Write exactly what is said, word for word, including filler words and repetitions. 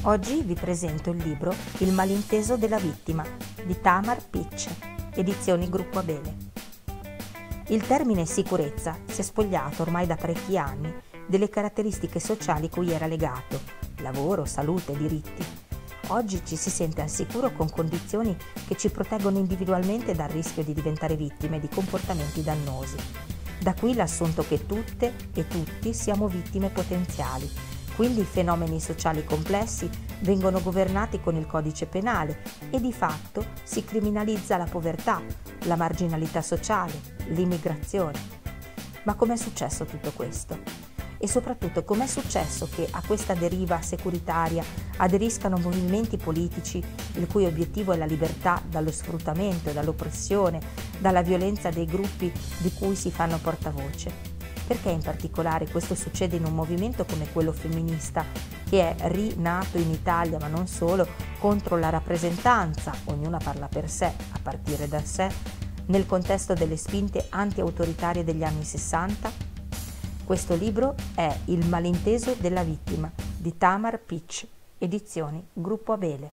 Oggi vi presento il libro Il malinteso della vittima di Tamar Pitch, edizioni Gruppo Abele. Il termine sicurezza si è spogliato ormai da parecchi anni delle caratteristiche sociali cui era legato: lavoro, salute, diritti. Oggi ci si sente al sicuro con condizioni che ci proteggono individualmente dal rischio di diventare vittime di comportamenti dannosi. Da qui l'assunto che tutte e tutti siamo vittime potenziali. Quindi i fenomeni sociali complessi vengono governati con il codice penale e di fatto si criminalizza la povertà, la marginalità sociale, l'immigrazione. Ma com'è successo tutto questo? E soprattutto com'è successo che a questa deriva securitaria aderiscano movimenti politici il cui obiettivo è la libertà dallo sfruttamento, dall'oppressione, dalla violenza dei gruppi di cui si fanno portavoce? Perché in particolare questo succede in un movimento come quello femminista, che è rinato in Italia, ma non solo, contro la rappresentanza, ognuna parla per sé, a partire da sé, nel contesto delle spinte anti-autoritarie degli anni sessanta? Questo libro è Il malinteso della vittima di Tamar Pitch, edizioni Gruppo Abele.